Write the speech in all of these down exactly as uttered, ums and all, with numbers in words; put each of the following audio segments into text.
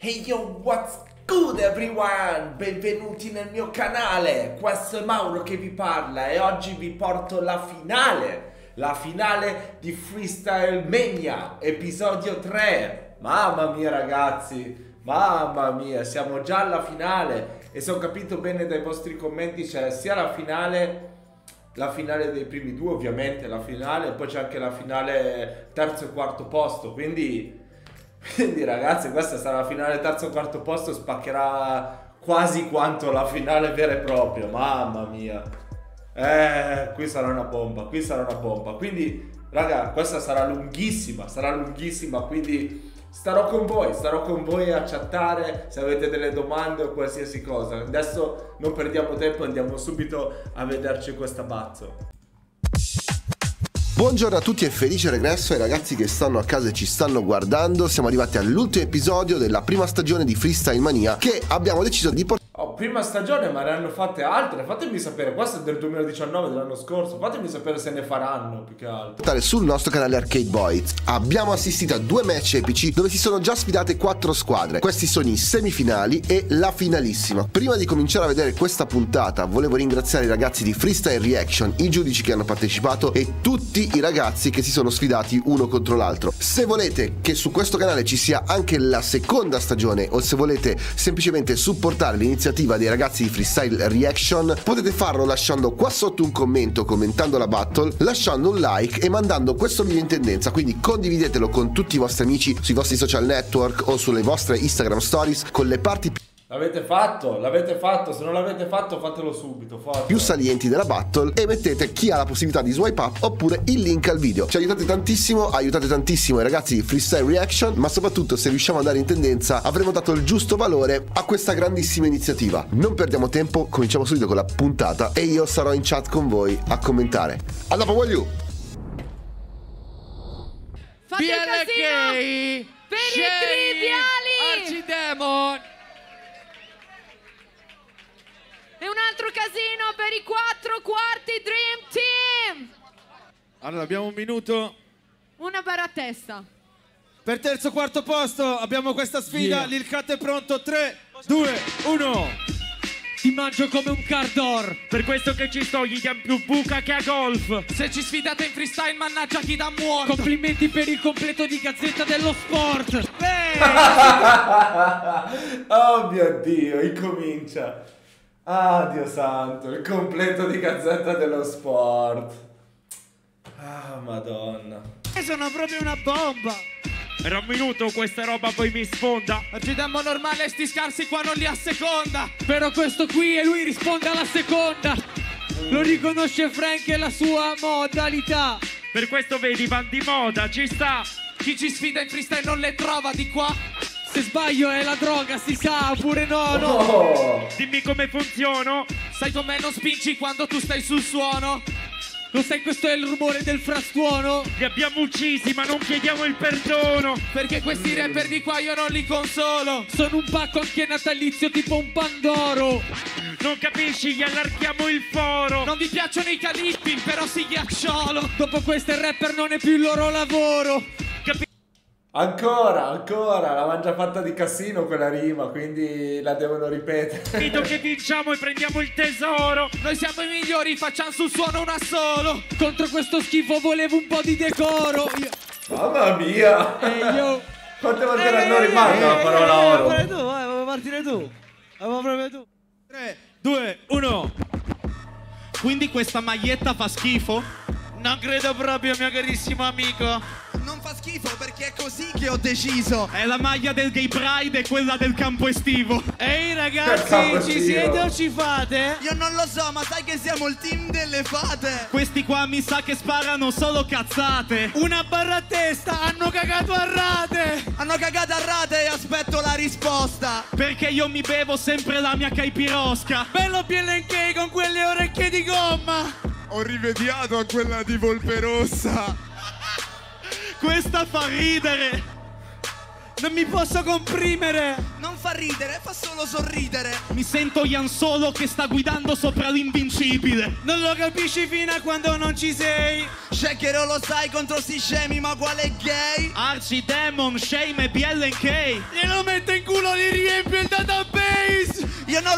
Hey yo, what's good everyone? Benvenuti nel mio canale, questo è Mauro che vi parla e oggi vi porto la finale, la finale di Freestyle Mania, episodio tre. Mamma mia ragazzi, mamma mia, siamo già alla finale e se ho capito bene dai vostri commenti c'è sia la finale, la finale dei primi due ovviamente, la finale e poi c'è anche la finale terzo e quarto posto, quindi... Quindi ragazzi, questa sarà la finale terzo o quarto posto, spaccherà quasi quanto la finale vera e propria, mamma mia. Eh, qui sarà una bomba, qui sarà una bomba. Quindi, raga, questa sarà lunghissima, sarà lunghissima, quindi starò con voi, starò con voi a chattare se avete delle domande o qualsiasi cosa. Adesso non perdiamo tempo, andiamo subito a vederci questa bazzo. Buongiorno a tutti e felice regresso ai ragazzi che stanno a casa e ci stanno guardando. Siamo arrivati all'ultimo episodio della prima stagione di Freestyle Mania che abbiamo deciso di portare. Oh, prima stagione, ma ne hanno fatte altre. Fatemi sapere, questo è del duemiladiciannove, dell'anno scorso. Fatemi sapere se ne faranno più che altro Sul nostro canale Arcade Boys abbiamo assistito a due match epici dove si sono già sfidate quattro squadre. Questi sono i semifinali e la finalissima. Prima di cominciare a vedere questa puntata volevo ringraziare i ragazzi di Freestyle Reaction, i giudici che hanno partecipato e tutti i ragazzi che si sono sfidati uno contro l'altro. Se volete che su questo canale ci sia anche la seconda stagione o se volete semplicemente supportare l'iniziativa dei ragazzi di Freestyle Reaction, potete farlo lasciando qua sotto un commento, commentando la battle, lasciando un like e mandando questo video in tendenza, quindi condividetelo con tutti i vostri amici sui vostri social network o sulle vostre Instagram stories con le parti più L'avete fatto, l'avete fatto, se non l'avete fatto fatelo subito, forza. più salienti della battle e mettete chi ha la possibilità di swipe up oppure il link al video. Ci aiutate tantissimo, aiutate tantissimo i ragazzi di Freestyle Reaction, ma soprattutto se riusciamo ad andare in tendenza avremo dato il giusto valore a questa grandissima iniziativa. Non perdiamo tempo, cominciamo subito con la puntata e io sarò in chat con voi a commentare. A dopo, voglio! Fate il casino per i triviali! Arcidemon! E un altro casino per i quattro quarti Dream Team! Allora abbiamo un minuto. Una barra a testa. Per terzo quarto posto abbiamo questa sfida. Yeah. Lil Cat è pronto. tre, due, uno. Ti mangio come un cardor. Per questo che ci sto, gli diamo più buca che a golf. Se ci sfidate in freestyle, mannaggia chi da muore. Complimenti per il completo di Gazzetta dello Sport. Oh mio Dio, incomincia. Ah, Dio santo, il completo di Gazzetta dello Sport. Ah, madonna. Sono proprio una bomba. Era un minuto, questa roba poi mi sfonda. Arcidemon normale, sti scarsi qua non li asseconda. Però questo qui e lui risponde alla seconda. Lo riconosce Frank e la sua modalità. Per questo vedi, van di moda, ci sta. Chi ci sfida in freestyle non le trova di qua. Se sbaglio è la droga, si sa, oppure no, no. Oh. Dimmi come funziono. Sai com'è, non spingi quando tu stai sul suono. Lo sai, questo è il rumore del frastuono. Li abbiamo uccisi ma non chiediamo il perdono. Perché questi rapper di qua io non li consolo. Sono un pacco anche natalizio tipo un Pandoro. Non capisci, gli allarghiamo il foro. Non vi piacciono i calippi, però si ghiacciolo. Dopo questo il rapper non è più il loro lavoro. Ancora, ancora, l'avevano già fatta di Cassino quella rima, quindi la devono ripetere. Capito che vinciamo e prendiamo il tesoro. Noi siamo i migliori, facciamo sul suono una solo. Contro questo schifo volevo un po' di decoro. Io... Mamma mia! Ehi yo! Quante volte eh, non rimanga la parola eh, oro? Vai tu, vai, vuoi partire tu. Vai proprio tu. tre, due, uno. Quindi questa maglietta fa schifo? Non credo proprio, mio carissimo amico. Non fa schifo perché è così che ho deciso. È la maglia del Gay Pride e quella del campo estivo. Ehi Campo ragazzi, ci estivo. siete o ci fate? Io non lo so, ma sai che siamo il team delle fate. Questi qua mi sa che sparano solo cazzate. Una barra a testa, hanno cagato a rate. Hanno cagato a rate e aspetto la risposta. Perché io mi bevo sempre la mia caipirosca. Bello P L K con quelle orecchie di gomma. Ho rivediato a quella di Volpe Rossa. Questa fa ridere. Non mi posso comprimere. Non fa ridere, fa solo sorridere. Mi sento Ian Solo che sta guidando sopra l'invincibile. Non lo capisci fino a quando non ci sei. Shaker lo sai contro sti scemi, ma quale gay? Arcidemon, Shame e B L K. Glielo metto in culo lì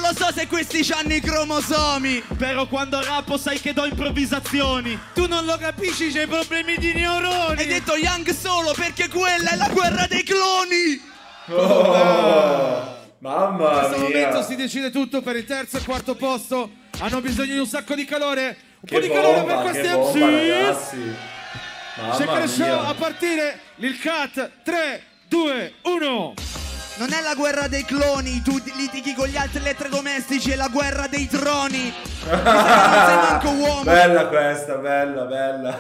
lo so se questi c'hanno i cromosomi, però quando rappo sai che do improvvisazioni. Tu non lo capisci, c'hai problemi di neuroni. Hai detto Young solo perché quella è la guerra dei cloni. Oh, mamma In questo mia. momento si decide tutto per il terzo e quarto posto. Hanno bisogno di un sacco di calore. Un Che po' di calore bomba, per questi che bomba, M C. ragazzi. Mamma Shaker Show mia. a partire. Lil Cat. tre, due, uno. Non è la guerra dei cloni, tu litighi con gli altri elettrodomestici, è la guerra dei troni. Non sei manco uomo. Bella questa, bella, bella.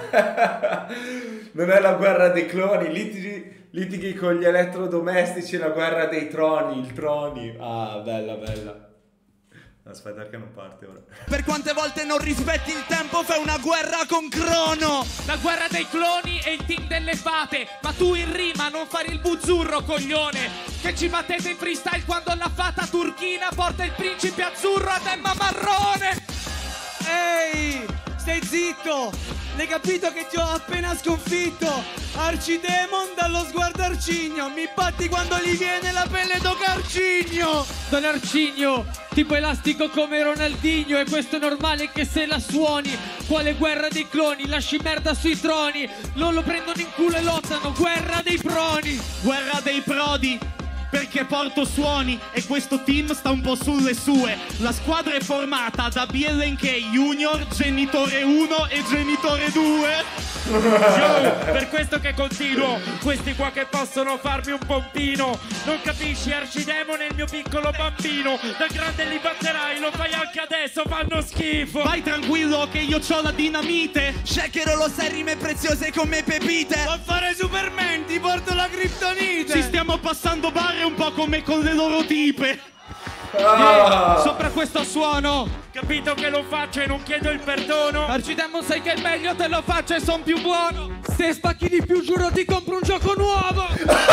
Non è la guerra dei cloni, litighi, litighi con gli elettrodomestici, è la guerra dei troni, il troni. Ah, bella, bella. Aspetta che non parte ora. Per quante volte non rispetti il tempo, fai una guerra con Crono. La guerra dei cloni e il team delle fate. Ma tu in rima non fare il buzzurro, coglione. Che ci battete in freestyle quando la fata turchina porta il principe azzurro ad Emma Marrone. Ehi, stai zitto. L'hai capito che ti ho appena sconfitto? Arcidemon dallo sguardo arcigno. Mi batti quando gli viene la pelle d'ocarcigno. Don Arcigno, tipo elastico come Ronaldinho. E questo è normale che se la suoni. Quale guerra dei cloni? Lasci merda sui troni. Non lo prendono in culo e lottano. Guerra dei proni. Guerra dei prodi, perché porto suoni e questo team sta un po' sulle sue. La squadra è formata da B L N K Junior, Genitore uno e Genitore due. Yo, per questo che continuo, questi qua che possono farmi un pompino. Non capisci, Arcidemon è il mio piccolo bambino. Da grande li batterai, lo fai anche adesso, fanno schifo. Vai tranquillo che io c'ho la dinamite. Shakero lo sai rime preziose come pepite. A fare Superman ti porto la criptonite. Ci stiamo passando barre un po' come con le loro tipe. Ah. Sopra questo suono. Capito che lo faccio e non chiedo il perdono. Arcidemon sai che è meglio, te lo faccio e son più buono. Se spacchi di più giuro ti compro un gioco nuovo.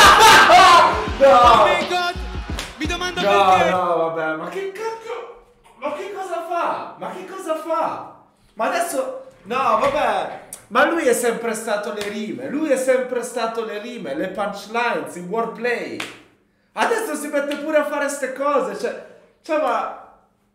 No! Oh my god. Mi domando No, perché. no, vabbè, ma che cacchio? Ma che cosa fa? Ma che cosa fa? Ma adesso, no, vabbè, ma lui è sempre stato le rime, lui è sempre stato le rime, le punchlines, il wordplay. Adesso si mette pure a fare ste cose, cioè, cioè ma,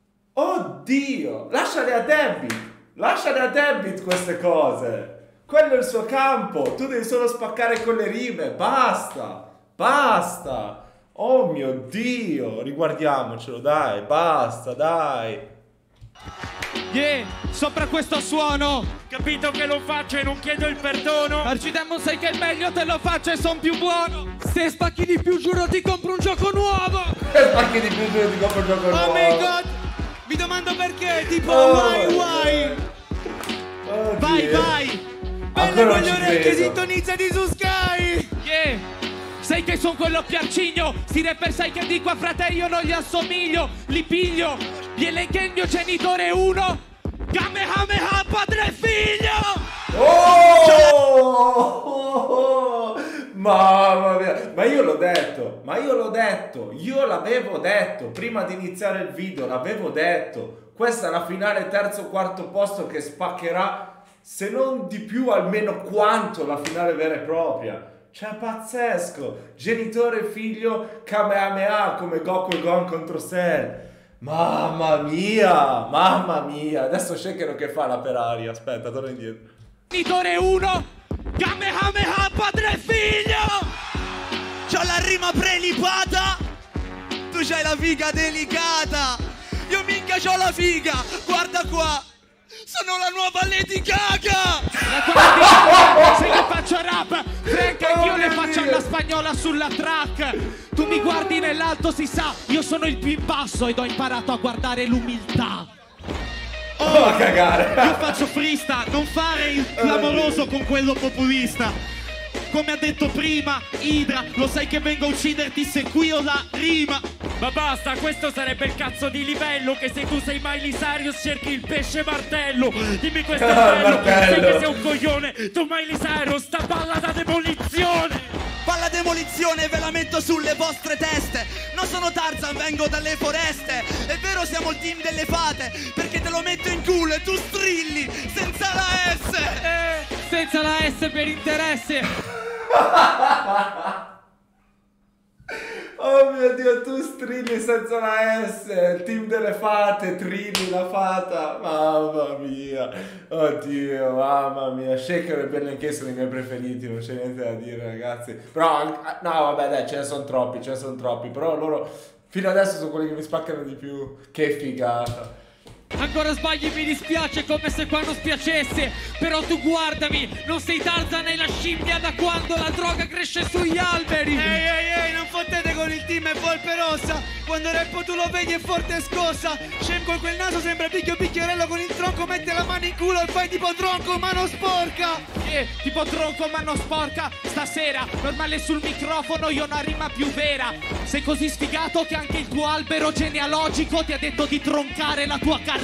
oddio, lasciale a Debbit, lasciale a Debbit queste cose. Quello è il suo campo, tu devi solo spaccare con le rime, basta, basta. Oh mio Dio, riguardiamocelo, dai, basta, dai. Yeah, sopra questo suono. Capito che lo faccio e non chiedo il perdono. Arcidemon sai che è meglio, te lo faccio e son più buono. Se spacchi di più giuro ti compro un gioco nuovo. E spacchi di più, ti compro un gioco Oh nuovo. my god. Mi domando perché. Tipo Oh, why why. Oh, Vai, Dio. vai. Belle Ancora con non gli ci orecchie credo. sintonizzati su Sky. Yeah. Sai che son quello più arcigno. Sti rapper sai che di qua frate io non gli assomiglio. Li piglio. Viene che il mio genitore uno. Kamehameha padre e figlio. Oh! Mamma mia, ma io l'ho detto, ma io l'ho detto, io l'avevo detto prima di iniziare il video, l'avevo detto. Questa è la finale terzo quarto posto che spaccherà, se non di più almeno quanto la finale vera e propria. Cioè pazzesco, genitore e figlio Kamehameha come Goku e Gon contro Cell. Mamma mia, mamma mia. Adesso Shaker che fa la per aria, aspetta, torna indietro. Genitore uno. Kamehameha padre e figlio. C'ho la rima prelipata, tu c'hai la figa delicata. Io minchia c'ho la figa, guarda qua, sono la nuova Lady Gaga. La tua se io faccio rap, Frank anch'io Oh, le mio faccio Dio. alla spagnola sulla track. Tu mi guardi nell'alto, si sa, io sono il più in basso ed ho imparato a guardare l'umiltà. Oh, a cagare. Io faccio freestyle, non fare il clamoroso con quello populista. Come ha detto prima Idra, lo sai che vengo a ucciderti se qui ho la rima. Ma basta, questo sarebbe il cazzo di livello. Che se tu sei Miley Cyrus cerchi il pesce martello. Dimmi questo è Ah, bello. martello. Sai che sei un coglione. Tu Miley Cyrus, sta palla da demolizione. Falla demolizione, ve la metto sulle vostre teste. Non sono Tarzan, vengo dalle foreste. È vero siamo il team delle fate, perché te lo metto in culo e tu strilli senza la S. Eh, senza la S per interesse. Oh mio Dio, tu strilli senza la S, il team delle fate, Trini la fata, mamma mia, oddio, mamma mia, Shaker e Bellenkay sono i miei preferiti, non c'è niente da dire ragazzi, però, no vabbè dai, ce ne sono troppi, ce ne sono troppi, però loro fino adesso sono quelli che mi spaccano di più, che figata. Ancora sbagli, mi dispiace, come se qua non spiacesse. Però tu guardami, non sei Tarzan e la scimmia da quando la droga cresce sugli alberi. Ehi ehi ehi, non fottete con il team e Volpe Rossa. Quando Reppo tu lo vedi è forte e scossa. Scem con quel naso sembra picchio picchiarello, con il tronco mette la mano in culo e fai tipo tronco mano sporca. Eh, tipo tronco mano sporca. Stasera, normale sul microfono, io ho una rima più vera. Sei così sfigato che anche il tuo albero genealogico ti ha detto di troncare la tua carriera.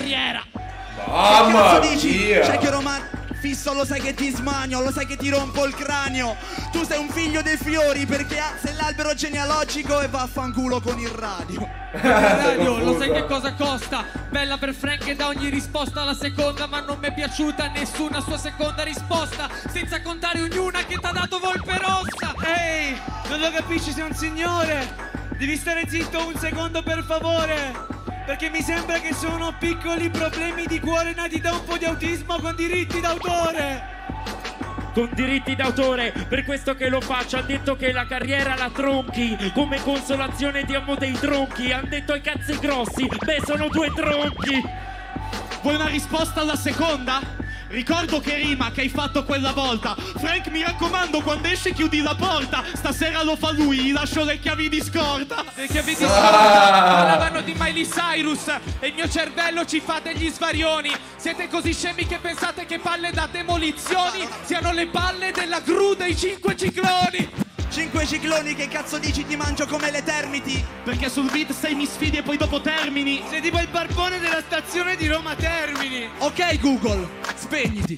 Mamma che dici? mia! C'è che Roman fisso, lo sai che ti smagno, lo sai che ti rompo il cranio. Tu sei un figlio dei fiori perché sei l'albero genealogico e vaffanculo con il radio. Il radio, lo sai che cosa costa? Bella per Frank e da ogni risposta alla seconda, ma non mi è piaciuta nessuna sua seconda risposta. Senza contare ognuna che t'ha dato Volpe Rossa. Ehi, non lo capisci, sei un signore. Devi stare zitto un secondo per favore, perché mi sembra che sono piccoli problemi di cuore nati da un po' di autismo con diritti d'autore. Con diritti d'autore, per questo che lo faccio. Han detto che la carriera la tronchi, come consolazione diamo dei tronchi. Han detto ai cazzi grossi, beh sono due tronchi. Vuoi una risposta alla seconda? Ricordo che rima che hai fatto quella volta. Frank, mi raccomando, quando esce chiudi la porta. Stasera lo fa lui, gli lascio le chiavi di scorta. Le chiavi di scorta parlavano di Miley Cyrus e il mio cervello ci fa degli svarioni. Siete così scemi che pensate che palle da demolizioni siano le palle della gru dei cinque cicloni. Cinque cicloni, che cazzo dici? Ti mangio come le termiti. Perché sul beat sei mi sfidi e poi dopo termini. Sei tipo il barbone della stazione di Roma Termini. Ok Google, spegniti.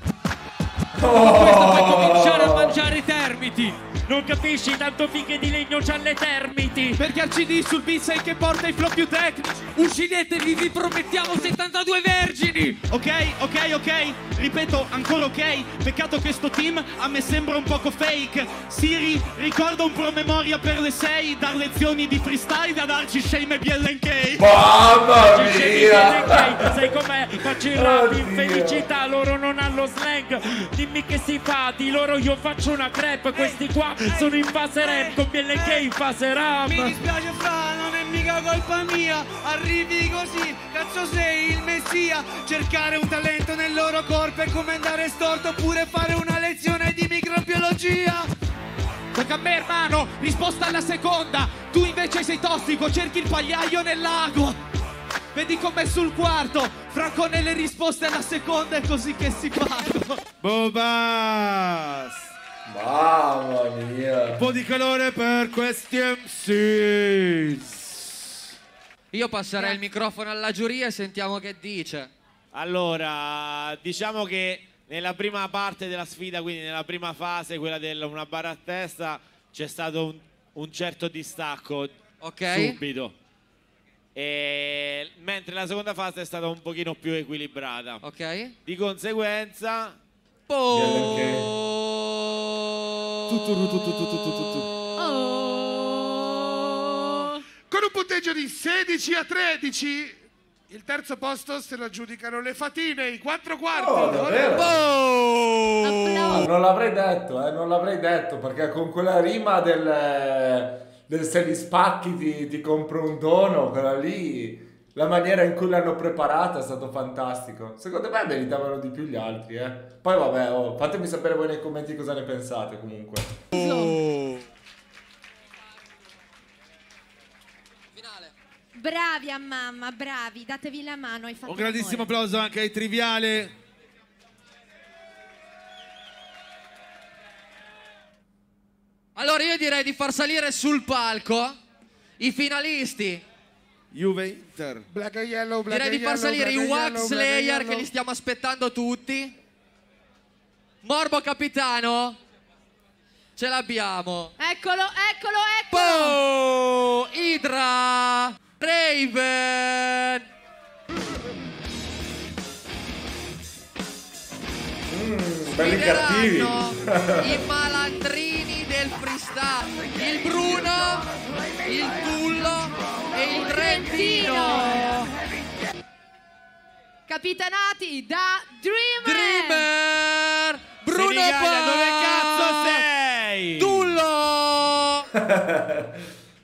Con questo puoi cominciare a mangiare i termiti. Non capisci, tanto finché di legno c'ha le termiti. Perché al C D sul beat sei che porta i flow più tecnici. Uccidetevi, vi promettiamo settantadue vergini. Ok, ok, ok, ripeto ancora ok. Peccato che sto team a me sembra un poco fake. Siri, ricorda un promemoria per le sei. Dar lezioni di freestyle da darci Shame e Bellenkay. Mamma C'è mia! Bellenkay, sai com'è? Faccio il rap in Oddio. felicità, loro non hanno slang. Dimmi che si fa, di loro io faccio una crepe. Questi qua sono in fase rap, con Bellenkay in fase rap. Mi dispiace fra, non è mica colpa mia. Arrivi così, cazzo sei il messia. Cercare un talento nel loro corpo è come andare storto oppure fare una lezione di microbiologia. Tocca a me hermano, risposta alla seconda. Tu invece sei tossico, cerchi il pagliaio nel lago. Vedi com'è sul quarto. Franco nelle risposte alla seconda è così che si fa. Bobas! Mamma mia! Un po' di calore per questi M Cs. Io passerei il microfono alla giuria e sentiamo che dice. Allora, diciamo che nella prima parte della sfida, quindi nella prima fase, quella del una barra a testa, c'è stato un, un certo distacco Ok. subito. E, mentre la seconda fase è stata un pochino più equilibrata. Ok. Di conseguenza... Con un punteggio di sedici a tredici, il terzo posto se lo aggiudicano le fatine, i quattro quarti. Oh, davvero? Oh! No, non l'avrei detto, eh, non l'avrei detto, perché con quella rima del, del se li spacchi ti, ti compro un dono, quella lì, la maniera in cui l'hanno preparata è stato fantastico. Secondo me meritavano di più gli altri, eh. Poi vabbè, oh, fatemi sapere voi nei commenti cosa ne pensate comunque. Oh. Bravi a mamma, bravi, datevi la mano, hai fatto Un grandissimo amore. applauso anche ai Triviale. Allora io direi di far salire sul palco i finalisti. Juve Inter. Black and yellow, black Direi and di far yellow, salire i black and Wax yellow, black and Slayer yellow. che li stiamo aspettando tutti. Morbo capitano. Ce l'abbiamo. Eccolo, eccolo, eccolo. Oh, Idra, Raven. Mm, belli cattivi. Sfideranno i malandrini del freestyle. Il Bruno il Tullo e il Trentino. Capitanati da Dreamer. Dreamer. Bruno Senigallia, Pa- dove cazzo sei? Tullo.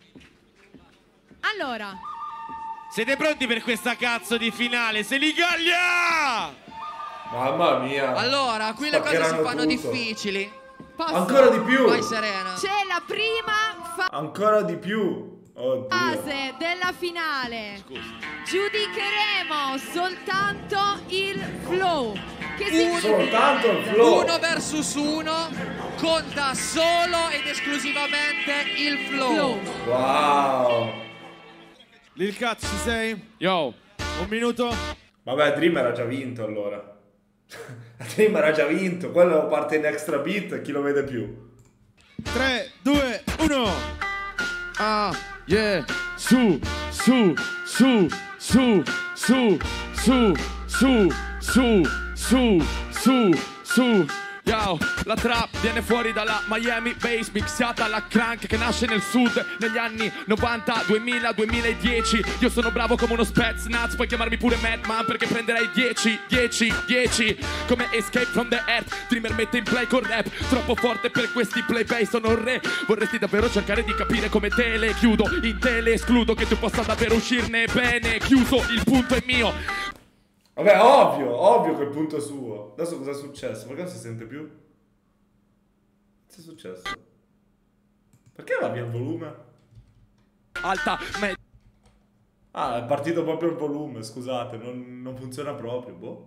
Allora, Siete pronti per questa cazzo di finale? Senigallia! Mamma mia. Allora, qui le cose si Spaccheranno fanno tutto. difficili. posso? Ancora di più. Vai Serena. C'è la prima fa- Ancora di più. Oddio. fase della finale. Giudicheremo soltanto il flow. Che significa? Soltanto il flow. Uno versus uno. Conta solo ed esclusivamente il flow. Wow. Lil Cat, ci sei? Yo, un minuto. Vabbè, Dreamer ha già vinto allora. Dreamer ha già vinto. Quello parte in extra beat. Chi lo vede più? tre, due, uno. Ah, yeah, su, su, su, su, su, su, su, su, su, su, su. Yo, la trap viene fuori dalla Miami Bass, mixata alla crank che nasce nel sud negli anni novanta, duemila, duemiladieci. Io sono bravo come uno Spetsnaz, puoi chiamarmi pure Madman perché prenderai dieci, dieci, dieci. Come Escape from the Earth, Dreamer mette in play con rap, troppo forte per questi play sono un re. Vorresti davvero cercare di capire come te le chiudo, in te le escludo che tu possa davvero uscirne bene. Chiuso, il punto è mio. Vabbè, ovvio, ovvio che il punto è suo. Adesso cosa è successo? Perché non si sente più? Cosa è successo? Perché va via il volume? Alta, me. Ah, è partito proprio il volume, scusate, non, non funziona proprio, boh.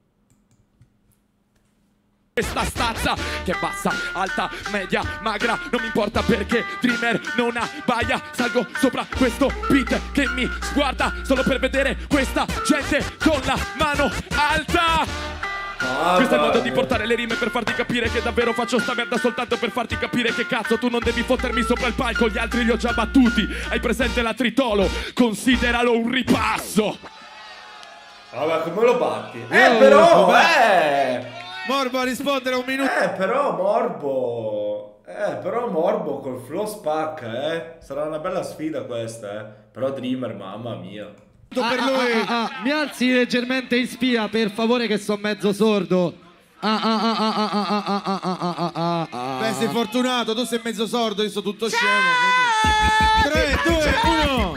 Questa stazza che è bassa, alta, media, magra, non mi importa perché Dreamer non abbaia. Salgo sopra questo beat che mi sguarda solo per vedere questa gente con la mano alta. Ah, Questo è il dai. modo di portare le rime per farti capire che davvero faccio sta merda soltanto per farti capire che cazzo tu non devi fottermi sopra il palco, gli altri li ho già battuti. Hai presente la tritolo? Consideralo un ripasso. Vabbè, come lo batti? Eh, però, eh! Morbo a rispondere a un minuto. Eh, però Morbo. Eh, però Morbo col flow spacca, eh. Sarà una bella sfida questa, eh. Però Dreamer, mamma mia. Ah, per ah, lui. ah, ah, ah. Mi alzi leggermente in spia, per favore, che sono mezzo sordo. Ah, ah, ah, ah, ah, ah, ah, ah, ah, ah, ah, ah. Beh, sei fortunato, tu sei mezzo sordo, io sono tutto scemo. tre, due, uno.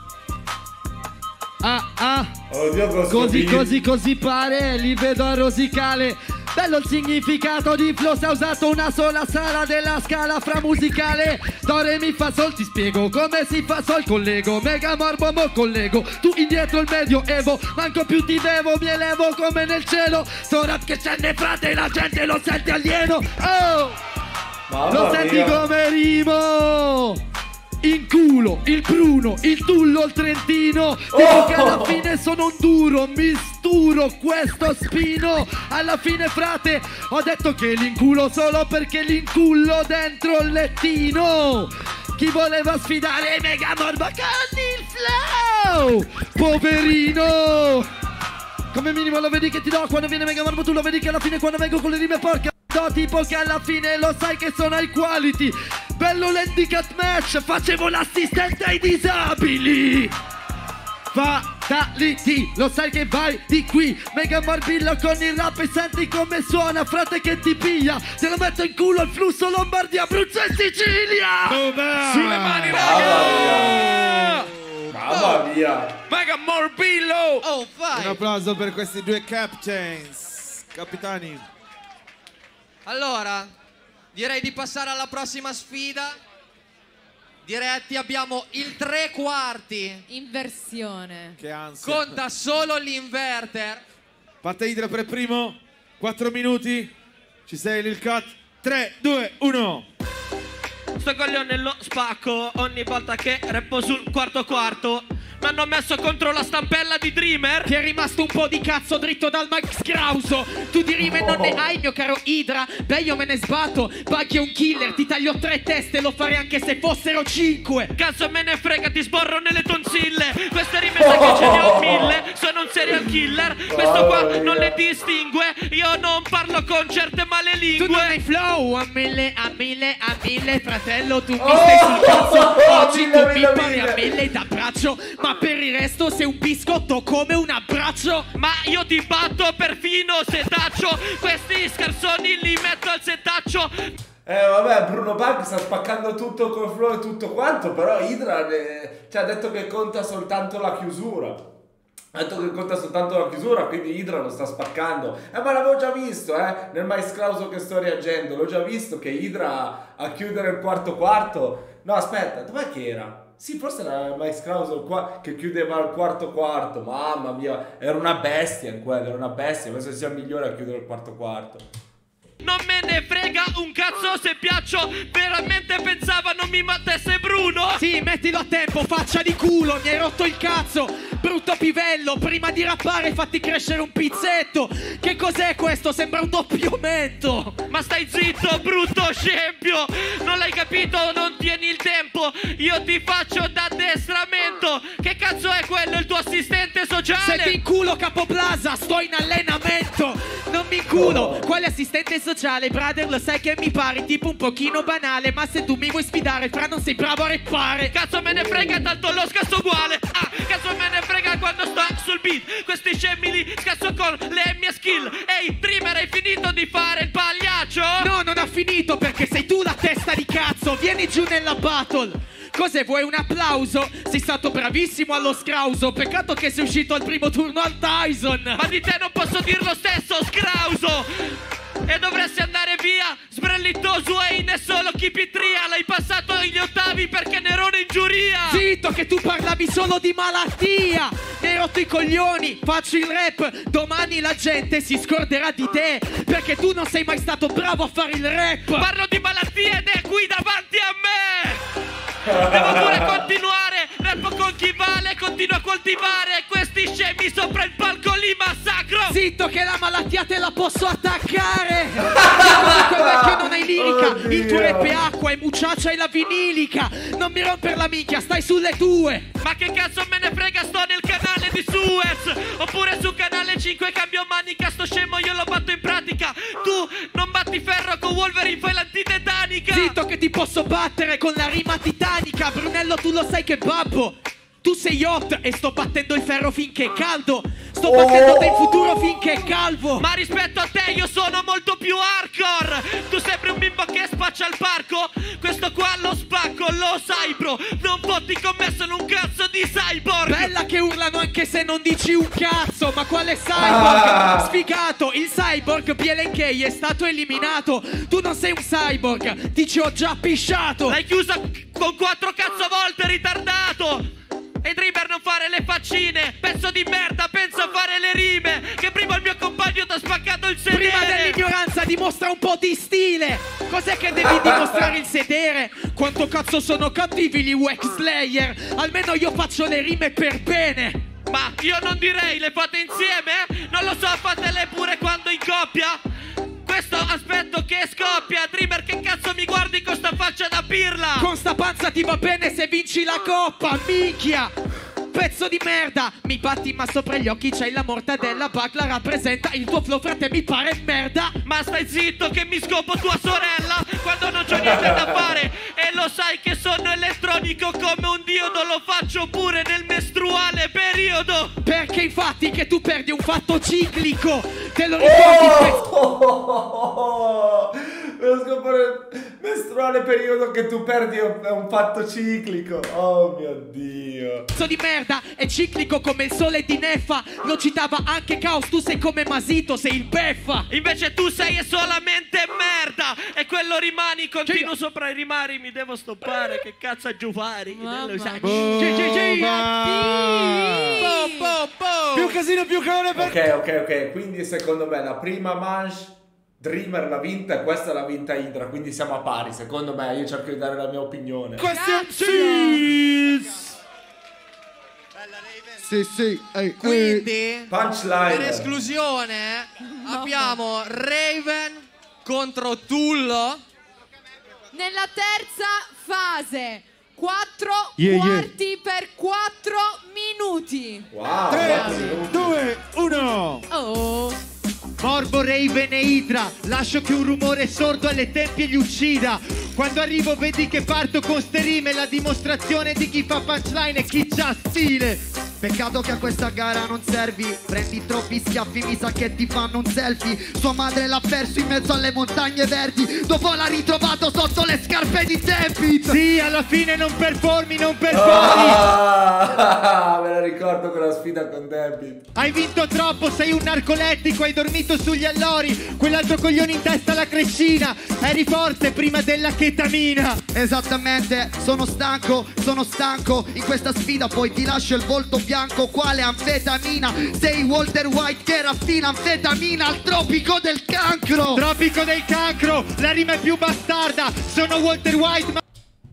Ah, ah. Oddio, cosa Così, dici? così, così pare, li vedo a rosicale. Bello il significato di flow, se ha usato una sola sala della scala fra musicale. Do, re, mi, fa, sol, ti spiego come si fa sol collego. Mega morbo, mo collego. Tu indietro il medio evo, manco più ti devo, mi elevo come nel cielo. Sto rap che scende frate, la gente lo sente alieno. Oh! Mamma Lo senti mia. come rimo? In culo, il Bruno, il Tullo, il Trentino. Dico Oh! che alla fine sono un duro, misturo questo spino. Alla fine frate, ho detto che l'inculo solo perché l'incullo dentro il lettino. Chi voleva sfidare Mega Morbo con il flow? Poverino. Come minimo lo vedi che ti do quando viene Mega Morbo, tu lo vedi che alla fine quando vengo con le rime porca do, tipo che alla fine lo sai che sono high quality. Bello l'handicap match, facevo l'assistente ai disabili. Fatality, lo sai che vai di qui. Mega Morbillo con il rap e senti come suona, frate che ti piglia. Te lo metto in culo il flusso Lombardia, Abruzzo e Sicilia. Sulle mani, Mamma raga! mia. Mamma mia. Mega Morbillo! Oh, Un vai! applauso per questi due captains, capitani. Allora, direi di passare alla prossima sfida. Diretti abbiamo il tre quarti. Inversione. Che ansia. Conta solo l'inverter. Parte Idra per primo, quattro minuti. Ci sei Lil Cat? tre, due, uno. Sto coglione lo spacco ogni volta che rappo sul quarto quarto. Mi hanno messo contro la stampella di Dreamer, Ti è rimasto un po' di cazzo dritto dal Max Krauso. Tu di rime non ne hai, mio caro Idra. Beh, io me ne sbatto. Baghi è un killer, ti taglio tre teste, lo farei anche se fossero cinque. cazzo me ne frega, ti sborro nelle tonsille. Queste rime sai che ce ne ho mille. Sono un serial serial killer. Questo qua non le distingue. Io non parlo con certe male lingue. Tu non hai flow a mille, a mille, a mille. Fratello, tu mi stai sul cazzo. Oggi mille, tu mi mille, pari mille. a mille d'abbraccio, ma per il resto sei un biscotto come un abbraccio. Ma io ti batto perfino se taccio. Questi scarsoni li metto al setaccio. Eh vabbè, Bruno Punk sta spaccando tutto col flow e tutto quanto, però Hydra ne... cioè, ha detto che conta soltanto la chiusura. Ha detto che conta soltanto la chiusura, quindi Hydra lo sta spaccando. Eh ma l'avevo già visto, eh, nel maesclauso che sto reagendo, l'ho già visto che Hydra a chiudere il quarto quarto. No, aspetta, dov'è che era? Sì, forse era il maesclauso qua che chiudeva il quarto quarto. Mamma mia, era una bestia in quello, era una bestia, penso sia il migliore a chiudere il quarto quarto. Non me ne frega un cazzo se piaccio. Veramente pensava non mi battesse Bruno? Sì, mettilo a tempo, faccia di culo, mi hai rotto il cazzo. Brutto pivello, prima di rappare fatti crescere un pizzetto. Che cos'è questo? Sembra un doppio mento. Ma stai zitto, brutto scempio. Non l'hai capito, non tieni il tempo. Io ti faccio d'addestramento. Che cazzo è quello, il tuo assistente sociale? Se ti inculo Capoplaza, sto in allenamento. Non mi inculo, quale assistente sociale? Brother, lo sai che mi pari tipo un pochino banale, ma se tu mi vuoi sfidare, fra non sei bravo a rappare. Cazzo me ne frega, tanto lo scasso uguale. Ah, cazzo me ne frega quando sto sul beat. Questi scemi li scasso con le mie skill. Ehi, Dreamer, hai finito di fare il pagliaccio? No, non ha finito perché sei tu la testa di cazzo. Vieni giù nella battle. Cos'è, vuoi un applauso? Sei stato bravissimo allo scrauso. Peccato che sei uscito al primo turno al Tyson. Ma di te non posso dir lo stesso, scrauso. E dovresti andare via, sbrellitoso e in solo chipitria. L'hai passato agli ottavi perché Nerone in giuria. Zitto che tu parlavi solo di malattia. Mi hai rotto i coglioni, faccio il rap. Domani la gente si scorderà di te perché tu non sei mai stato bravo a fare il rap. Parlo di malattie ed è qui davanti a me. Devo pure continuare, rap con chi vale, continuo a coltivare. Questi scemi sopra il palco li massacro. Zitto che la malattia te la posso attaccare. Comunque vecchio non hai lirica. Oddio. Il tuo rap è acqua e mucciaccia è la vinilica. Non mi romper la minchia, stai sulle tue. Ma che cazzo me ne frega, sto nel canale di Suez. Oppure su canale cinque cambio manica. Sto scemo io lo batto in pratica. Tu non batti ferro con Wolverine, fai l'antitetanica. Zitto che ti posso battere con la rima titanica. Brunello tu lo sai che babbo. Tu sei hot e sto battendo il ferro finché è caldo. Sto battendo te in futuro finché è calvo. Ma rispetto a te io sono molto più hardcore. Tu sembri un bimbo che spaccia al parco. Questo qua lo spacco, lo sai bro. Non fotti commesso in un cazzo di cyborg. Bella che urlano anche se non dici un cazzo. Ma quale cyborg? Ah. Sfigato, il cyborg B L K è stato eliminato. Tu non sei un cyborg, ti ci ho già pisciato. L'hai chiusa con quattro cazzo volte, ritardato. E Dreamer non fare le faccine. Pezzo di merda, penso a fare le rime. Che prima il mio compagno ti ha spaccato il sedere. Prima dell'ignoranza dimostra un po' di stile. Cos'è che devi dimostrare il sedere? Quanto cazzo sono cattivi gli Wax Slayer. Almeno io faccio le rime per bene. Ma io non direi, le fate insieme? Non lo so, fatele pure quando in coppia. Questo aspetto che scoppia. Dreamer, che cazzo mi guardi con sta faccia da pirla? Con sta panza ti va bene se vinci la coppa, minchia. Pezzo di merda, mi batti ma sopra gli occhi c'hai la mortadella. Bacla rappresenta il tuo flow, frate, mi pare merda. Ma stai zitto che mi scopo tua sorella quando non c'ho niente da fare. E lo sai che sono elettronico come un diodo. Lo faccio pure nel mestruale periodo. Perché infatti che tu perdi un fatto ciclico. Te lo ricordi? Oh, oh, oh, oh. Lo scopo mestruale periodo che tu perdi è un fatto ciclico. Oh mio Dio. Pezzo di merda, è ciclico come il sole di Neffa. Lo citava anche Caos, tu sei come Masito, sei il beffa. Invece tu sei solamente merda. E quello rimani, continuo cioè, sopra i rimari. Mi devo stoppare, che cazzo a giufari. Lo sai. Più casino, più calore per... Ok, ok, ok. Quindi secondo me la prima manche Dreamer l'ha vinta e questa l'ha vinta Hydra. Quindi siamo a pari, secondo me. Io cerco di dare la mia opinione. Question cheese. Sì, sì, ehi, quindi punchline. per esclusione no. abbiamo Raven contro Tullo nella terza fase. Quattro yeah, quarti yeah. per quattro minuti. minuti. Wow. tre, due, uno. Oh. Morbo, Raven e Hydra, lascio che un rumore sordo alle tempie gli uccida. Quando arrivo vedi che parto con ste rime, la dimostrazione di chi fa punchline e chi c'ha stile. Peccato che a questa gara non servi, prendi troppi schiaffi, mi sa che ti fanno un selfie. Sua madre l'ha perso in mezzo alle montagne verdi, dopo l'ha ritrovato sotto le scarpe di Tempit. Sì, alla fine non performi, non performi. Ah, me la ricordo quella sfida con Tempit. Hai vinto troppo, sei un narcolettico, hai dormito sugli allori, quell'altro coglione in testa alla crescina. Eri forte prima della chetamina. Esattamente, sono stanco, sono stanco. In questa sfida poi ti lascio il volto bianco quale anfetamina. Sei Walter White che raffina anfetamina al tropico del cancro. Tropico del cancro, la rima è più bastarda. Sono Walter White ma...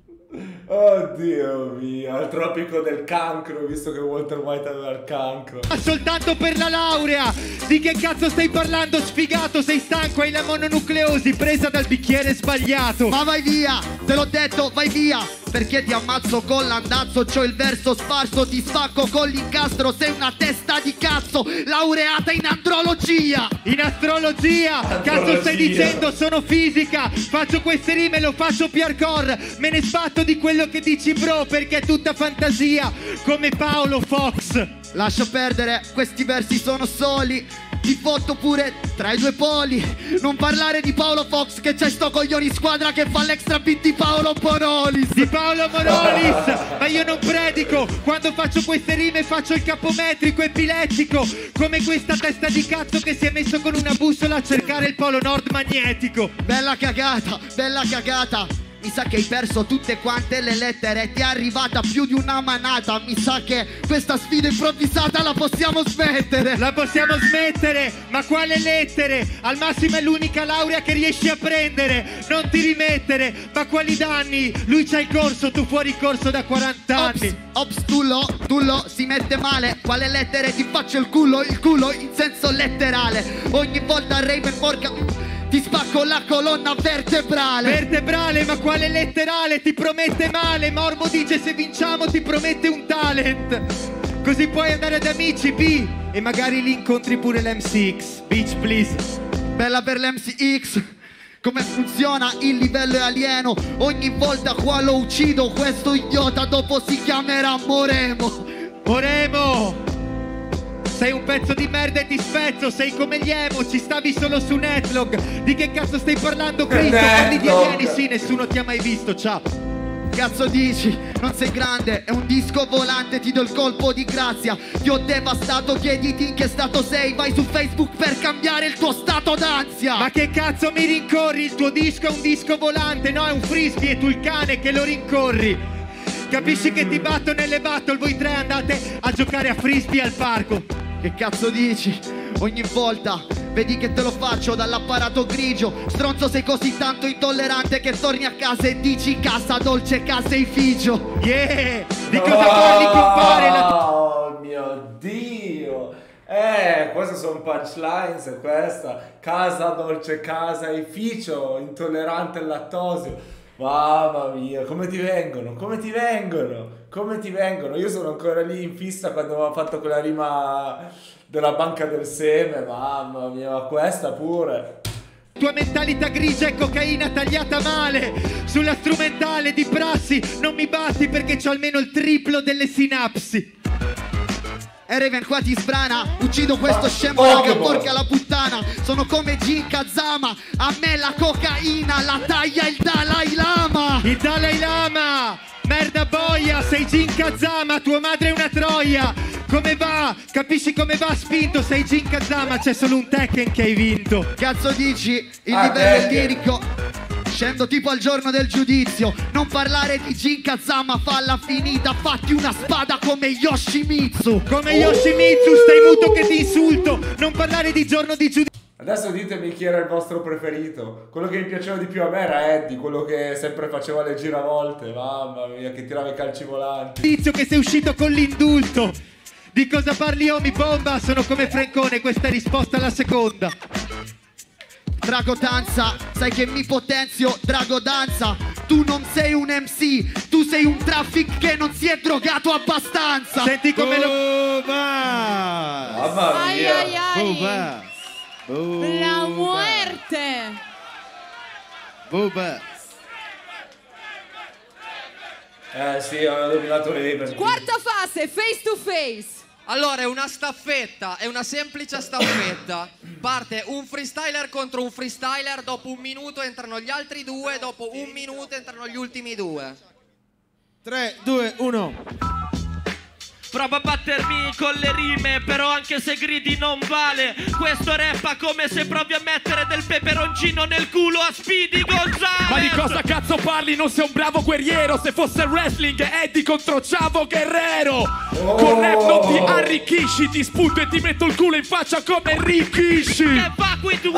Oddio mio, al tropico del cancro, visto che Walter White aveva il cancro. Ma soltanto per la laurea. Di che cazzo stai parlando, sfigato? Sei stanco, hai la mononucleosi presa dal bicchiere sbagliato. Ma vai via, te l'ho detto, vai via, perché ti ammazzo con l'andazzo. C'ho il verso sparso, ti spacco con l'incastro. Sei una testa di cazzo, laureata in astrologia. In astrologia? Astrologia. Cazzo stai dicendo? Sono fisica. Faccio queste rime, lo faccio hardcore. Me ne sbatto di quello che dici bro, perché è tutta fantasia, come Paolo Fox. Lascia perdere, questi versi sono soli. Ti fotto pure tra i due poli. Non parlare di Paolo Fox, che c'è sto coglione in squadra che fa l'extra beat di Paolo Monolis. Di Paolo Monolis. Ma io non predico, quando faccio queste rime faccio il capometrico epilettico, come questa testa di cazzo che si è messo con una bussola a cercare il polo nord magnetico. Bella cagata, bella cagata. Mi sa che hai perso tutte quante le lettere, ti è arrivata più di una manata. Mi sa che questa sfida improvvisata la possiamo smettere. La possiamo smettere? Ma quale lettere? Al massimo è l'unica laurea che riesci a prendere. Non ti rimettere. Ma quali danni? Lui c'ha il corso, tu fuori corso da quaranta anni. Ops, ops, Tullo, Tullo si mette male. Quale lettere? Ti faccio il culo, il culo in senso letterale. Ogni volta Raven Morgan ti spacco la colonna vertebrale. Vertebrale, ma quale letterale? Ti promette male. Morbo dice se vinciamo ti promette un talent. Così puoi andare ad Amici B e magari lì incontri pure l'M C X. Bitch please. Bella per l'M C X. Come funziona il livello è alieno. Ogni volta qua lo uccido, questo idiota dopo si chiamerà Moremo. Moremo! Sei un pezzo di merda e ti spezzo, sei come gli emo, ci stavi solo su Netlog. Di che cazzo stai parlando, Cristo? Parli di alieni, sì, nessuno ti ha mai visto, ciao. Cazzo dici? Non sei grande, è un disco volante, ti do il colpo di grazia. Ti ho devastato, chiediti in che stato sei. Vai su Facebook per cambiare il tuo stato d'ansia. Ma che cazzo mi rincorri? Il tuo disco è un disco volante, no, è un frisbee e tu il cane che lo rincorri. Capisci che ti batto nelle battle, voi tre andate a giocare a frisbee al parco. Che cazzo dici? Ogni volta vedi che te lo faccio dall'apparato grigio. Stronzo, sei così tanto intollerante che torni a casa e dici casa dolce caseificio. Yeah! Di cosa parli, compare? La... Oh mio Dio! Eh, queste sono punchlines, questa. Casa dolce caseificio, intollerante al lattosio. Mamma mia, come ti vengono? Come ti vengono? Come ti vengono? Io sono ancora lì in fissa quando avevo fatto quella rima della banca del seme. Mamma mia, ma questa pure. Tua mentalità grigia e cocaina tagliata male. Sulla strumentale di prassi non mi batti perché c'ho almeno il triplo delle sinapsi. E Raven qua ti sbrana, uccido questo scemo, oh, raga, porca la puttana. Sono come Jin Kazama, a me la cocaina la taglia il Dalai Lama. Il Dalai Lama, merda boia, sei Jin Kazama, tua madre è una troia. Come va? Capisci come va spinto? Sei Jin Kazama, c'è solo un Tekken che hai vinto. Cazzo dici? Il ah, livello è lirico. Scendo tipo al giorno del giudizio. Non parlare di Jin Kazama, falla finita. Fatti una spada come Yoshimitsu. Come Yoshimitsu, stai muto che ti insulto. Non parlare di giorno di giudizio. Adesso ditemi chi era il vostro preferito. Quello che mi piaceva di più a me era Eddie, quello che sempre faceva le giravolte. Mamma mia, che tirava i calci volanti. Tizio che sei uscito con l'indulto. Di cosa parli, Omi Bomba? Sono come Francone, questa è risposta alla seconda. Drago danza, sai che mi potenzio, Drago danza. Tu tu non sei un M C, tu sei un traffic che non si è drogato abbastanza. Senti come lo... Mamma Ai mia. ai ai. Buba. Buba. La muerte. Buba. Eh sì, ho dominato Raven. Quarta fase, face to face. Allora è una staffetta, è una semplice staffetta. Parte un freestyler contro un freestyler, dopo un minuto entrano gli altri due, dopo un minuto entrano gli ultimi due. tre, due, uno. Prova a battermi con le rime, però anche se gridi non vale. Questo rappa come se provi a mettere del peperoncino nel culo a Speedy Gonzales. Ma di cosa cazzo parli? Non sei un bravo guerriero. Se fosse wrestling Eddie contro Chavo Guerrero. Oh. Con rap non ti arricchisci, ti spunto e ti metto il culo in faccia come Rikishi. Che fa qui tu?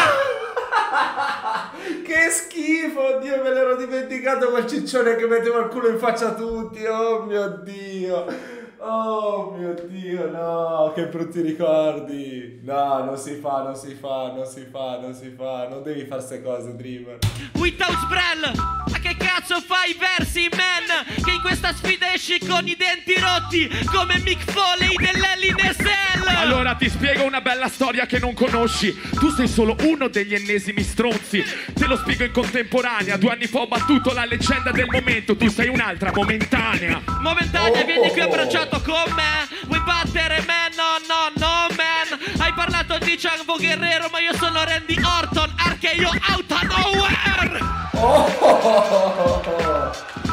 Ah! Che schifo, Dio, me l'ero dimenticato quel ciccione che metteva il culo in faccia a tutti. Oh mio Dio. Oh mio Dio, no, che brutti ricordi. No, non si fa, non si fa, non si fa, non si fa. Non devi fare queste cose, Dreamer. Without Sprell, ma che cazzo fai i versi, man? Che in questa sfida esci con i denti rotti come Mick Foley dell'Hell in a Cell. Allora ti spiego una bella storia che non conosci. Tu sei solo uno degli ennesimi stronzi. Te lo spiego in contemporanea. Due anni fa ho battuto la leggenda del momento. Tu sei un'altra momentanea. Momentanea, Oh, vieni qui oh, oh. abbracciato con me. Vuoi battere me? No, no, no, man. Hai parlato di Chavo Guerrero, ma io sono Randy Orton, archeio out of nowhere. Oh, oh, oh, oh.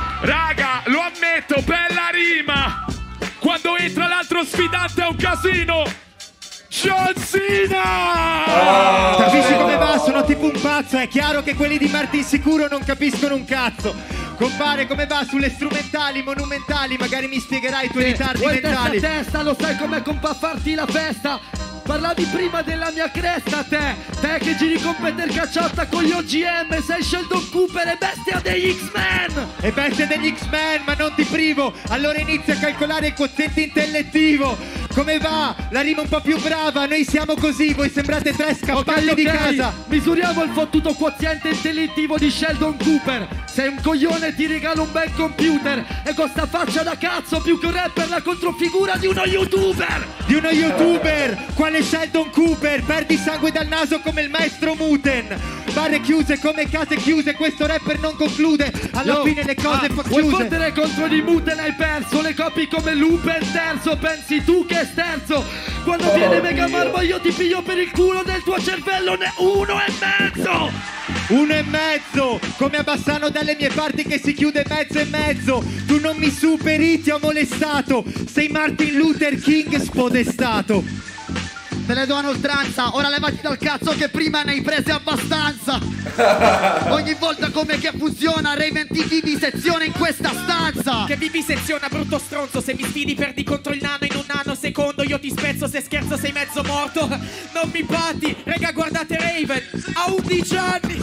Raga, lo ammetto, bella rima. Quando entra l'altro sfidante è un casino. John Cena! Oh. Capisci come va? Sono tipo un pazzo. È chiaro che quelli di Martin Sicuro non capiscono un cazzo. Compare, come va sulle strumentali, monumentali? Magari mi spiegherai i tuoi ritardi Vuoi mentali. testa a testa, lo sai com'è compa farti la festa. Parlavi prima della mia cresta, te Te che giri con Peter Cacciotta con gli O G M. Sei Sheldon Cooper e bestia degli X-Men. E bestia degli X-Men, ma non ti privo. Allora inizia a calcolare il quoziente intellettivo. Come va? La rima un po' più brava. Noi siamo così, voi sembrate tre scappati Ok, di ok, casa. misuriamo il fottuto quoziente intellettivo di Sheldon Cooper. Sei un coglione, ti regalo un bel computer. E con sta faccia da cazzo, più che un rapper, la controfigura di uno youtuber. Di uno youtuber, quale Sheldon Cooper. Perdi sangue dal naso come il maestro Muten. Barre chiuse come case chiuse. Questo rapper non conclude. Alla Yo, fine le cose ah, fa vuoi chiuse. fottere contro di Muten, hai perso. Le copi come Lupin terzo. Pensi tu che sterzo? Quando Oh, viene Mega Dio. Marmo io ti piglio per il culo del tuo cervello. Ne uno e mezzo. Uno e mezzo, come a Bassano dalle mie parti che si chiude mezzo e mezzo. Tu non mi superi, ti ho molestato. Sei Martin Luther King spodestato. Te le do a oltranza, ora levati dal cazzo che prima ne hai prese abbastanza. Ogni volta come che funziona, Raven ti viviseziona in questa stanza. Che viviseziona, brutto stronzo. Se mi sfidi perdi contro il nano in un nanosecondo. Io ti spezzo, se scherzo sei mezzo morto. Non mi batti, raga, guardate Raven, ha undici anni.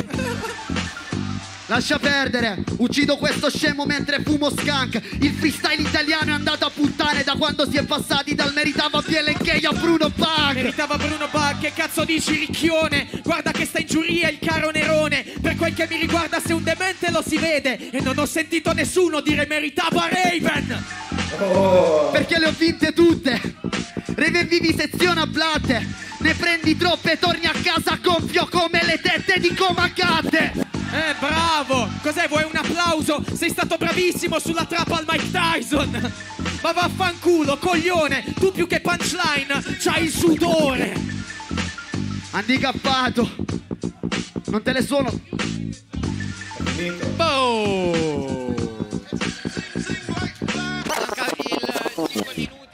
Lascia perdere, uccido questo scemo mentre fumo skunk. Il freestyle italiano è andato a puttane da quando si è passati dal meritava P L K a Bruno Punk. Meritava Bruno Punk, che cazzo dici ricchione? Guarda che sta in giuria il caro Nerone. Per quel che mi riguarda se un demente lo si vede. E non ho sentito nessuno dire meritava Raven. Oh. Perché le ho vinte tutte. Raven viviseziona Blatte. Ne prendi troppe e torni a casa gonfio come le tette di Comacate. Eh, bravo! Cos'è, vuoi un applauso? Sei stato bravissimo sulla trappa al Mike Tyson! Ma vaffanculo, coglione! Tu più che punchline c'hai il sudore! Handicappato! Non te le suono! Boh! Yeah,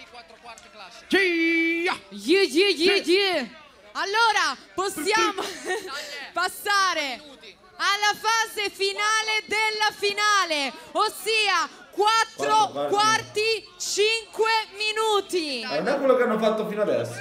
yeah, yeah, yeah. Allora, possiamo passare alla fase finale della finale, ossia quattro Guarda, guarda. quarti, cinque minuti. Ma non è quello che hanno fatto fino adesso.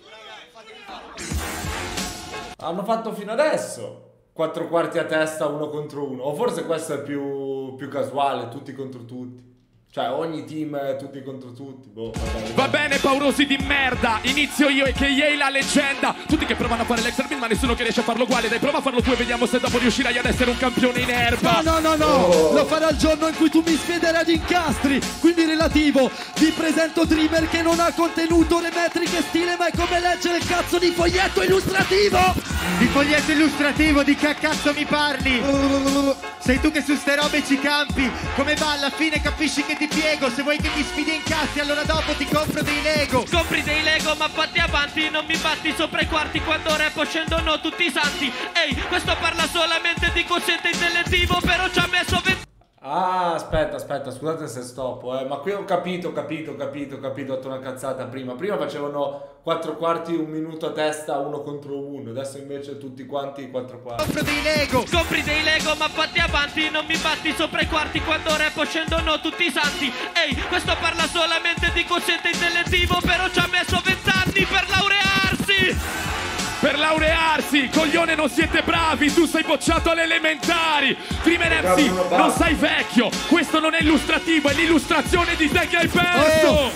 Hanno fatto fino adesso quattro quarti a testa, uno contro uno. O forse questo è più, più casuale, tutti contro tutti. Cioè ogni team è tutti contro tutti, boh, vabbè. Va bene, paurosi di merda, inizio io e K A la leggenda. Tutti che provano a fare l'extra build ma nessuno che riesce a farlo uguale. Dai, prova a farlo tu e vediamo se dopo riuscirai ad essere un campione in erba. No, no, no, no, Oh. lo farà il giorno in cui tu mi sfiderai ad incastri. Quindi relativo, vi presento Dreamer che non ha contenuto, le metriche stile, ma è come leggere il cazzo di foglietto illustrativo. Di foglietto illustrativo, di che cazzo mi parli? Sei tu che su ste robe ci campi. Come va alla fine capisci che ti piego. Se vuoi che mi sfidi in cazzi allora dopo ti compro dei Lego. Compri dei Lego ma fatti avanti, non mi batti sopra i quarti quando rappo scendono tutti i santi. Ehi, questo parla solamente di quoziente intellettivo, però ci ha messo venti. Ah, aspetta, aspetta, scusate se stoppo, eh, ma qui ho capito, ho capito, ho capito, ho capito, ho fatto una cazzata prima. Prima facevano quattro quarti, un minuto a testa, uno contro uno, adesso invece tutti quanti quattro quarti. Compro dei Lego. Compri dei Lego ma fatti avanti, non mi batti sopra i quarti quando rappo scendono tutti i santi. Ehi, questo parla solamente di quoziente intellettivo, però ci ha messo vent'anni per laurearsi. Per laurearsi, coglione, non siete bravi, tu sei bocciato alle elementari. Dreamer M C, non sei vecchio, questo non è illustrativo, è l'illustrazione di te che hai perso. Oh,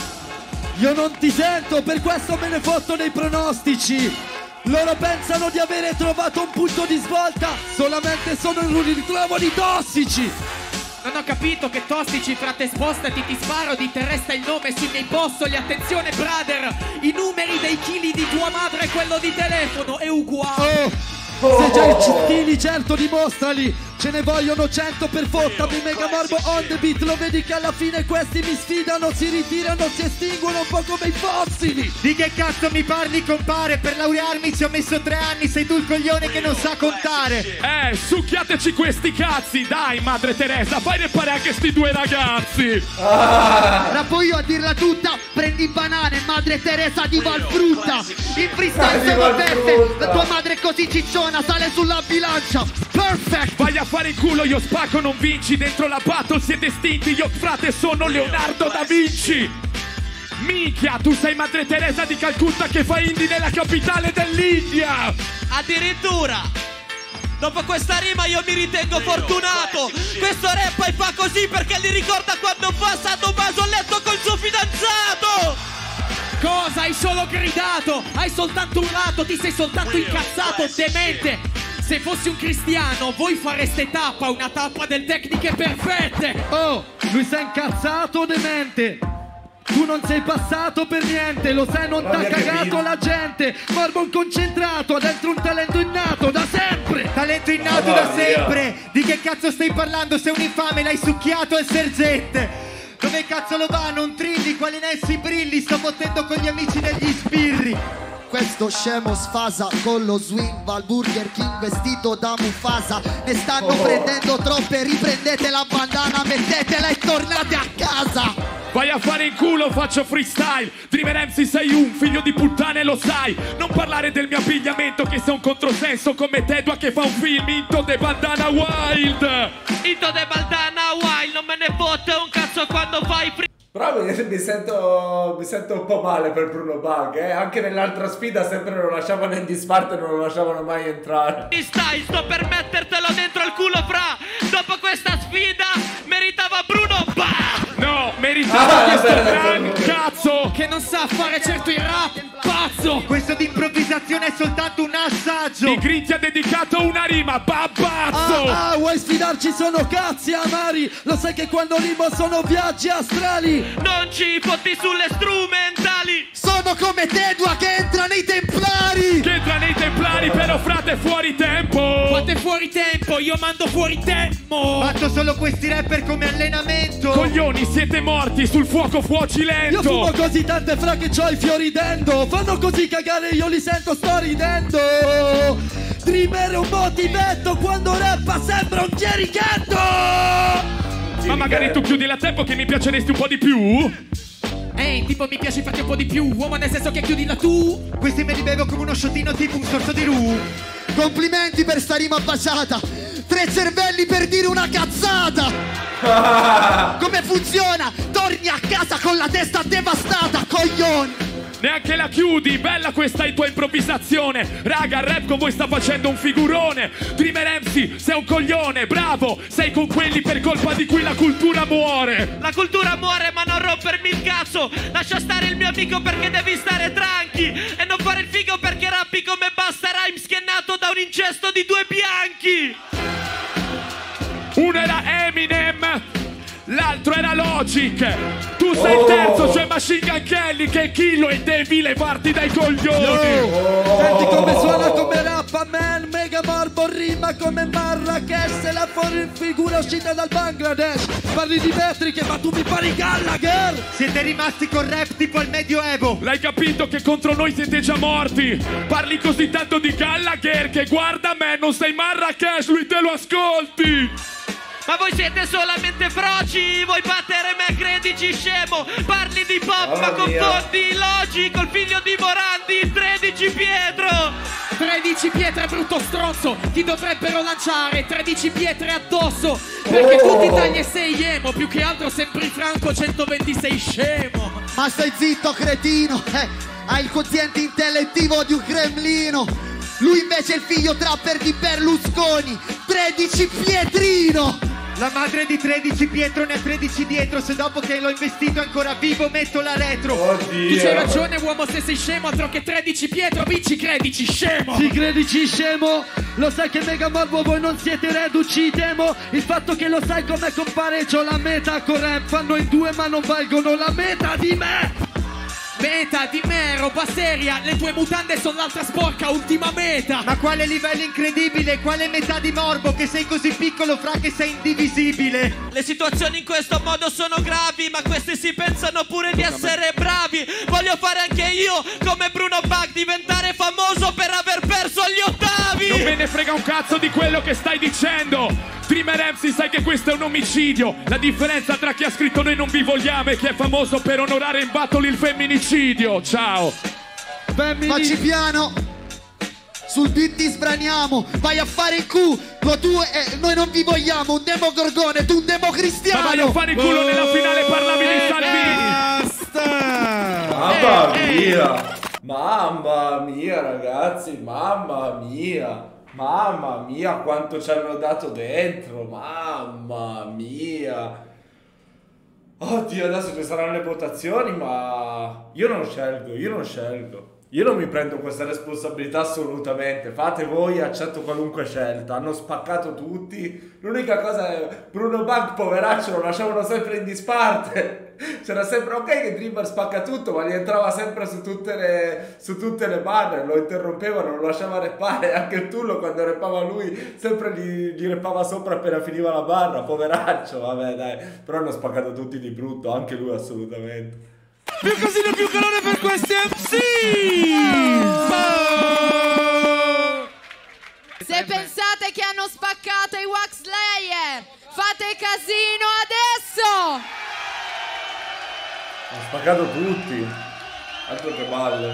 io non ti sento, per questo me ne fotto nei pronostici. Loro pensano di avere trovato un punto di svolta, solamente sono in un ritrovo di tossici. Non ho capito che tossici, frate, spostati, ti sparo, di te resta il nome sui miei bossoli. Attenzione, brother, i numeri dei chili di tua madre e quello di telefono è uguale. Oh, se già i cittini, certo, dimostrali. Ce ne vogliono cento per fottami, Mega Morbo on the beat. Lo vedi che alla fine questi mi sfidano, si ritirano, si estinguono un po' come i fossili. Di che cazzo mi parli, compare? Per laurearmi ci ho messo tre anni, sei tu il coglione che non sa contare. Eh, succhiateci questi cazzi, dai, Madre Teresa, fai repare anche sti due ragazzi. Ah. Rappo io a dirla tutta, prendi banane, Madre Teresa di Valfrutta. In freestyle sono perfetto, la tua madre è così cicciona, sale sulla bilancia. Perfect. Vai a fare in culo, io spacco, non vinci. Dentro la battle siete estinti, io frate sono Leonardo da Vinci. Minchia, tu sei Madre Teresa di Calcutta che fa indie nella capitale dell'India. Addirittura, dopo questa rima io mi ritengo fortunato. Questo rap poi fa così perché gli ricorda quando fa sadomaso a letto col suo fidanzato. Cosa? Hai solo gridato, hai soltanto urlato, ti sei soltanto incazzato, demente. Se fossi un cristiano, voi fareste tappa, una tappa del tecniche perfette. Oh, lui si è incazzato, demente. Tu non sei passato per niente, lo sai, non t'ha cagato la gente. Mormon concentrato, ha dentro un talento innato da sempre. Talento innato da sempre. Di che cazzo stai parlando? Sei un infame, l'hai succhiato al Serzette. Dove cazzo lo va? Non trilli, quali nessi brilli. Sto fottendo con gli amici degli sbirri. Questo scemo sfasa con lo swing va al Burger King vestito da Mufasa. Ne stanno oh. prendendo troppe, riprendete la bandana, mettetela e tornate a casa. Vai a fare in culo, faccio freestyle. Dreamer M C sei un figlio di puttana e lo sai. Non parlare del mio abbigliamento che sei un controsenso come Tedua che fa un film Into the Bandana Wild. Into the Bandana Wild, non me ne fotte un cazzo quando fai free. Però mi sento, mi sento un po' male per Bruno Bug, eh? Anche nell'altra sfida sempre lo lasciavano in disparte e non lo lasciavano mai entrare. Stai, sto per mettertelo dentro il culo, fra. Dopo questa sfida meritava Bruno Bug. No, meritava ah, questo vabbè, gran cazzo che non sa fare certo il rap, pazzo. Questo di improvvisazione è soltanto un assaggio. Di Gritti ha dedicato una rima, babazzo. Ah, ah, vuoi sfidarci? Sono cazzi amari. Lo sai che quando rimo sono viaggi astrali. Non ci fotti sulle strumentali. Sono come Tedua che entra nei templari. Che entra nei templari, però frate fuori tempo. Fate fuori tempo, io mando fuori tempo. Faccio solo questi rapper come allenamento. Coglioni, siete morti sul fuoco fuocilento. Io fumo così tante fra che c'ho i fiori dentro. Fanno così cagare, io li sento, sto ridendo. Dreamer è un motivetto, quando rappa sembra un chierichetto. Ma magari tu chiudi la tempo che mi piaceresti un po' di più? Ehi, tipo mi piaci farti un po' di più, uomo nel senso che chiudila tu. Questi me li bevo come uno shottino tipo un sorso di Ru. Complimenti per sta rima baciata. Tre cervelli per dire una cazzata. Come funziona? Torni a casa con la testa devastata, coglioni. neanche la chiudi. Bella questa in tua improvvisazione. Raga, il rap con voi sta facendo un figurone. Dreamer M C, sei un coglione. Bravo, sei con quelli per colpa di cui la cultura muore. La cultura muore ma non rompermi il cazzo. Lascia stare il mio amico perché devi stare tranqui. E non fare il figo perché rappi come Basta Rhymes che è nato da un incesto di due bianchi. Uno era Eminem, l'altro era Logic. Tu sei Oh. il terzo, cioè Machine Gun Kelly, che killo e devi levarti dai coglioni. Yo, senti come suona, come rappa, man. Mega Morbo rima come Marrakesh. Se la fuori figura uscita dal Bangladesh. Parli di metriche ma tu mi pari Gallagher. Siete rimasti col rap tipo al Medioevo. L'hai capito che contro noi siete già morti? Parli così tanto di Gallagher che guarda me, non sei Marrakesh, lui te lo ascolti. Ma voi siete solamente froci, vuoi battere me, credici scemo. Parli di pop Mamma ma mia. confondi Logi col figlio di Morandi, tredici Pietro. tredici pietre brutto stronzo, ti dovrebbero lanciare tredici pietre addosso. Perché Oh. tu ti tagli e sei emo, più che altro sembri Franco centoventisei scemo. Ma stai zitto, cretino, eh, hai il quoziente intellettivo di un gremlino. Lui invece è il figlio trapper di Berlusconi, tredici Pietrino. La madre di tredici Pietro ne ha tredici dietro. Se dopo che l'ho investito è ancora vivo metto la retro. Oddio. Tu c'hai ragione uomo se sei scemo, altro che tredici Pietro, vinci credici scemo. Sì, credici scemo. Lo sai che Mega Morbo voi non siete reduci, temo. Il fatto che lo sai come compare, c'ho la meta con rap. Fanno in due ma non valgono la meta di me. Meta di me, roba seria, le tue mutande sono l'altra sporca, ultima meta. Ma quale livello incredibile, quale metà di Morbo, che sei così piccolo fra che sei indivisibile. Le situazioni in questo modo sono gravi, ma questi si pensano pure di essere bravi. Voglio fare anche io come Bruno Bug, diventare famoso per aver perso agli ottavi. Non me ne frega un cazzo di quello che stai dicendo. Dreamer M C, sai che questo è un omicidio. La differenza tra chi ha scritto Noi non vi vogliamo e chi è famoso per onorare in battle il femminicidio. Ciao. Femmini... Facci piano. Sul beat ti sbraniamo. Vai a fare il culo. Tu e noi non vi vogliamo. Un demogorgone, tu un democristiano. Ma vai a fare il culo, nella finale parlavi di Salvini. Mamma mia. Mamma mia ragazzi, mamma mia. Mamma mia quanto ci hanno dato dentro. Mamma mia. Oddio, adesso ci saranno le votazioni, ma io non scelgo, io non scelgo. Io non mi prendo questa responsabilità assolutamente. Fate voi, accetto qualunque scelta. Hanno spaccato tutti. L'unica cosa è Bruno Bug, poveraccio, lo lasciavano sempre in disparte. C'era sempre ok che Dreamer spacca tutto, ma gli entrava sempre su tutte le, su tutte le barre, lo interrompevano, lo lasciava reppare. Anche il Tullo quando reppava lui sempre gli, gli reppava sopra appena finiva la barra, poveraccio. Vabbè dai, però hanno spaccato tutti di brutto, anche lui assolutamente. Più casino, più calore per questi M C! Se pensate che hanno spaccato i Wax Slayer, fate casino adesso! Hanno spaccato tutti. Altro che balle.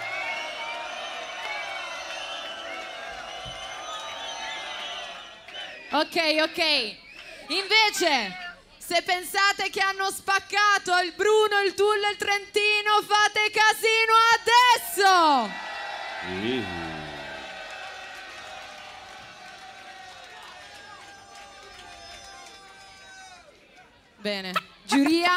Ok, ok. Invece, se pensate che hanno spaccato il Bruno, il Tullo e il Trentino, fate casino adesso! Bene. Giuria?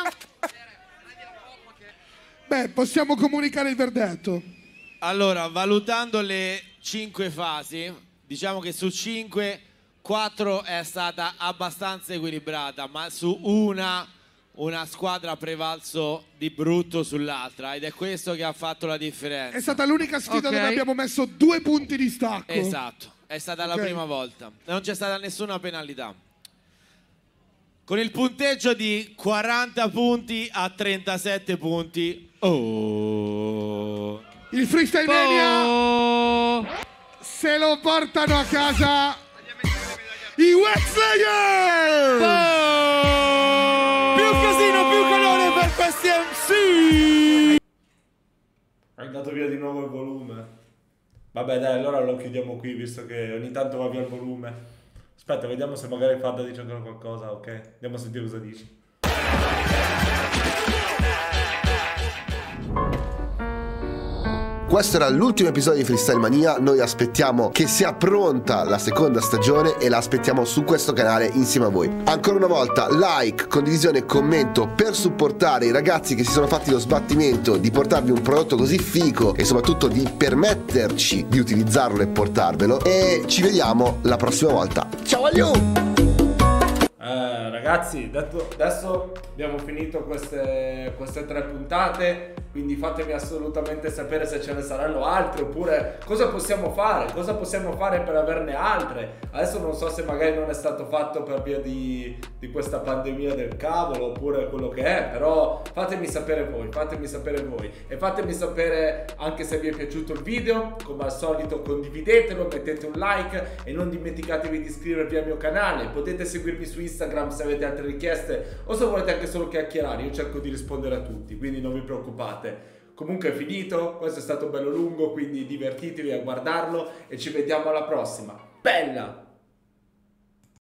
Beh, possiamo comunicare il verdetto. Allora, valutando le cinque fasi, diciamo che su cinque, quattro è stata abbastanza equilibrata, ma su una, una squadra ha prevalso di brutto sull'altra ed è questo che ha fatto la differenza. È stata l'unica sfida Ok. dove abbiamo messo due punti di stacco. Esatto, è stata la Ok. prima volta. Non c'è stata nessuna penalità. Con il punteggio di quaranta punti a trentasette punti. Oh. Il Freestyle Mania se lo portano a casa i Wax Slayer! Più casino, più calore per questi M C! Hai dato via di nuovo il volume. Vabbè dai, allora lo chiudiamo qui visto che ogni tanto va via il volume. Aspetta, vediamo se magari Fadda dice ancora qualcosa, ok? Andiamo a sentire cosa dici. questo era l'ultimo episodio di Freestyle Mania. Noi aspettiamo che sia pronta la seconda stagione e la aspettiamo su questo canale insieme a voi. Ancora una volta like, condivisione e commento per supportare i ragazzi che si sono fatti lo sbattimento di portarvi un prodotto così fico e soprattutto di permetterci di utilizzarlo e portarvelo. E ci vediamo la prossima volta. Ciao a you! Eh, ragazzi, detto, adesso abbiamo finito queste, queste tre puntate, quindi fatemi assolutamente sapere se ce ne saranno altre, oppure cosa possiamo fare, cosa possiamo fare per averne altre. Adesso non so se magari non è stato fatto per via di, di questa pandemia del cavolo, oppure quello che è, però fatemi sapere voi, fatemi sapere voi e fatemi sapere anche se vi è piaciuto il video. Come al solito condividetelo, mettete un like e non dimenticatevi di iscrivervi al mio canale. Potete seguirmi su Instagram se avete altre richieste o se volete anche solo chiacchierare, io cerco di rispondere a tutti, quindi non vi preoccupate. Comunque è finito, questo è stato bello lungo, quindi divertitevi a guardarlo e ci vediamo alla prossima. Bella!